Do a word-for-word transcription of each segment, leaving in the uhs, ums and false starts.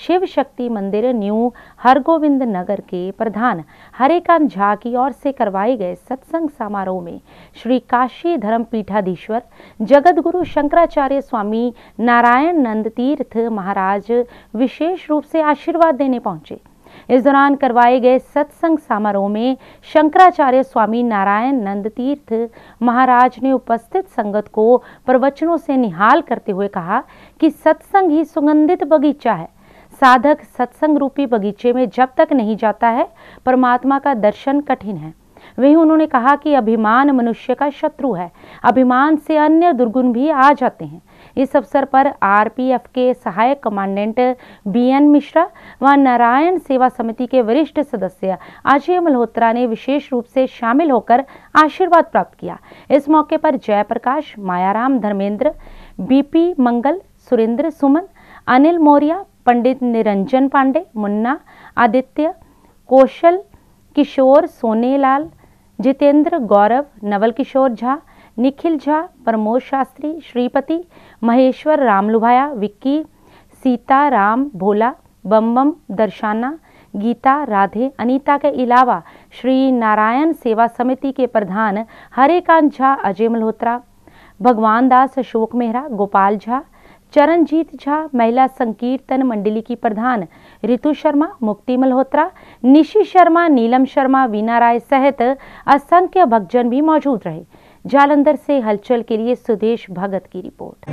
शिव शक्ति मंदिर न्यू हरगोविंद नगर के प्रधान हरेकांत झा की ओर से करवाए गए सत्संग समारोह में श्री काशी धर्म पीठाधीश्वर जगत गुरु शंकराचार्य स्वामी नारायण नंद तीर्थ महाराज विशेष रूप से आशीर्वाद देने पहुंचे। इस दौरान करवाए गए सत्संग समारोह में शंकराचार्य स्वामी नारायण नंद तीर्थ महाराज ने उपस्थित संगत को प्रवचनों से निहाल करते हुए कहा कि सत्संग ही सुगंधित बगीचा है। साधक सत्संग रूपी बगीचे में जब तक नहीं जाता है परमात्मा का दर्शन कठिन है। वहीं उन्होंने कहा कि अभिमान मनुष्य का शत्रु है। अभिमान से अन्य दुर्गुण भी आ जाते हैं। इस अवसर पर आरपीएफ के सहायक कमांडेंट बीएन मिश्रा व नारायण सेवा समिति के वरिष्ठ सदस्य अजय मल्होत्रा ने विशेष रूप से शामिल होकर आशीर्वाद प्राप्त किया। इस मौके पर जयप्रकाश, मायाराम, धर्मेंद्र, बीपी मंगल, सुरेंद्र सुमन, अनिल मौर्य, पंडित निरंजन पांडे, मुन्ना, आदित्य, कौशल किशोर, सोनेलाल, जितेंद्र, गौरव, नवल किशोर झा, निखिल झा, प्रमोद शास्त्री, श्रीपति, महेश्वर, रामलुभाया, विक्की, सीता राम, भोला, बम, दर्शाना, गीता, राधे, अनीता के अलावा श्री नारायण सेवा समिति के प्रधान हरेकांत झा, अजय मल्होत्रा, भगवान दास, अशोक मेहरा, गोपाल झा, चरणजीत झा, महिला संकीर्तन मंडली की प्रधान ऋतु शर्मा, मुक्ति मल्होत्रा, निशी शर्मा, नीलम शर्मा, वीना राय सहित असंख्य भक्तजन भी मौजूद रहे। जालंधर से हलचल के लिए सुदेश भगत की रिपोर्ट।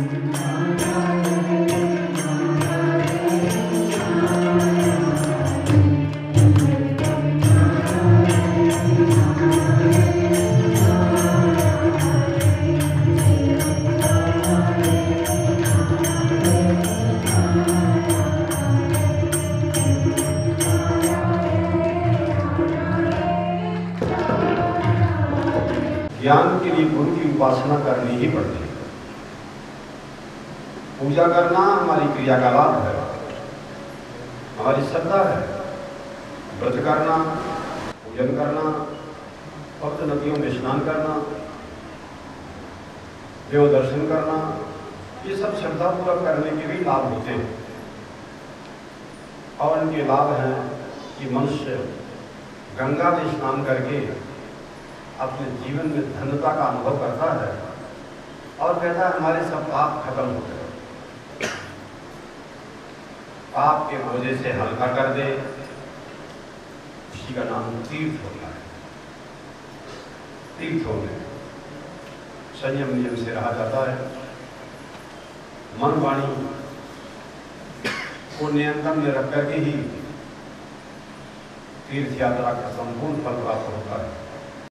ज्ञान के लिए गुरु की उपासना करनी ही पड़ती है। पूजा करना हमारी क्रियाकलाप है, हमारी श्रद्धा है। व्रत करना, पूजन करना, पवित्र नदियों में स्नान करना, देव दर्शन करना, ये सब श्रद्धा पूर्वक करने के भी लाभ होते हैं। और इनके लाभ हैं कि मनुष्य गंगा में स्नान करके अपने जीवन में धन्यता का अनुभव करता है और कहता है हमारे सब पाप खत्म हो गए। पाप के बोझे से हल्का कर दे, इसी का नाम तीर्थ होता है। तीर्थों में संयम नियम से रहा जाता है। मन वाणी को नियंत्रण में रख करके ही तीर्थ यात्रा का संपूर्ण फल प्राप्त होता है।